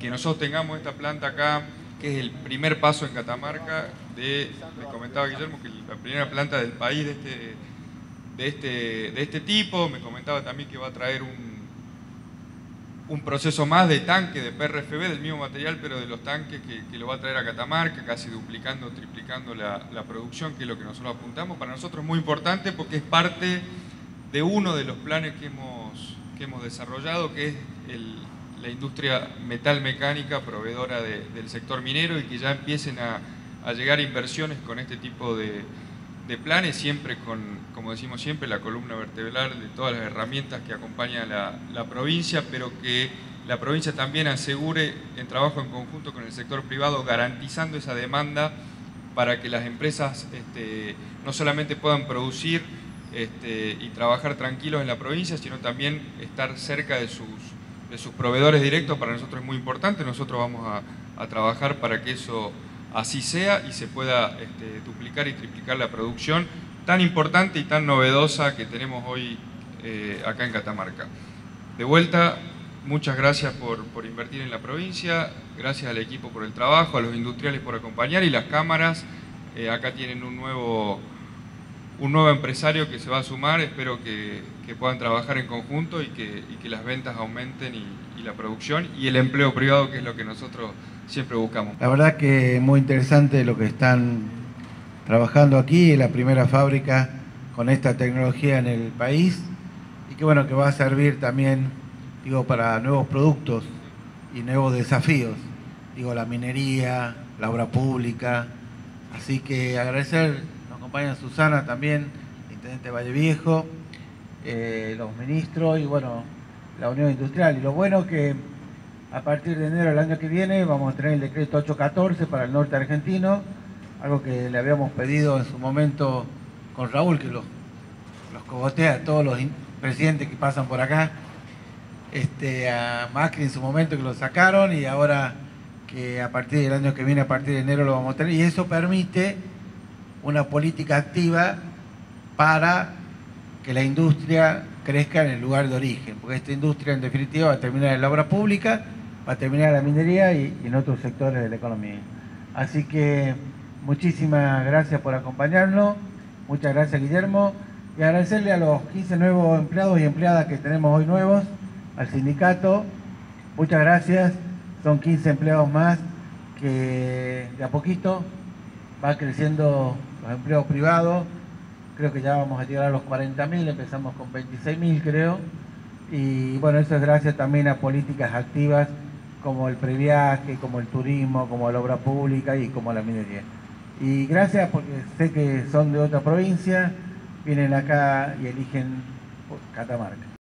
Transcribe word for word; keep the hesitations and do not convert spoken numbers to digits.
que nosotros tengamos esta planta acá, que es el primer paso en Catamarca, de, me comentaba Guillermo, que la primera planta del país de este, de este, de este tipo. Me comentaba también que va a traer un, un proceso más de tanque, de P R F B, del mismo material, pero de los tanques que, que lo va a traer a Catamarca, casi duplicando, triplicando la, la producción, que es lo que nosotros apuntamos. Para nosotros es muy importante porque es parte de uno de los planes que hemos, que hemos desarrollado, que es el, la industria metalmecánica proveedora de, del sector minero, y que ya empiecen a, a llegar inversiones con este tipo de, de planes, siempre con, como decimos siempre, la columna vertebral de todas las herramientas que acompañan la, la provincia, pero que la provincia también asegure en trabajo en conjunto con el sector privado, garantizando esa demanda para que las empresas este, no solamente puedan producir este, y trabajar tranquilos en la provincia, sino también estar cerca de sus, de sus proveedores directos. Para nosotros es muy importante. Nosotros vamos a, a trabajar para que eso así sea y se pueda este, duplicar y triplicar la producción tan importante y tan novedosa que tenemos hoy eh, acá en Catamarca. De vuelta, muchas gracias por, por invertir en la provincia, gracias al equipo por el trabajo, a los industriales por acompañar, y las cámaras, eh, acá tienen un nuevo, un nuevo empresario que se va a sumar. Espero que, que puedan trabajar en conjunto y que, y que las ventas aumenten y, y la producción y el empleo privado, que es lo que nosotros siempre buscamos. La verdad que muy interesante lo que están trabajando aquí, en la primera fábrica con esta tecnología en el país, y que bueno, que va a servir también, digo, para nuevos productos y nuevos desafíos, digo, la minería, la obra pública. Así que agradecer, nos acompaña Susana también, el intendente de Valle Viejo, eh, los ministros y bueno, la Unión Industrial. Y lo bueno que a partir de enero del año que viene vamos a tener el decreto ocho catorce para el norte argentino, algo que le habíamos pedido en su momento con Raúl, que los, los cogotea a todos los presidentes que pasan por acá, este, a Macri en su momento, que lo sacaron, y ahora que a partir del año que viene, a partir de enero, lo vamos a tener, y eso permite una política activa para que la industria crezca en el lugar de origen, porque esta industria en definitiva va a terminar en la obra pública, va a terminar en la minería y, y en otros sectores de la economía. Así que muchísimas gracias por acompañarnos, muchas gracias Guillermo, y agradecerle a los quince nuevos empleados y empleadas que tenemos hoy nuevos, al sindicato, muchas gracias. Son quince empleados más que de a poquito va creciendo los empleos privados. Creo que ya vamos a llegar a los cuarenta mil, empezamos con veintiséis mil creo. Y bueno, eso es gracias también a políticas activas como el previaje, como el turismo, como la obra pública y como la minería. Y gracias porque sé que son de otra provincia, vienen acá y eligen Catamarca.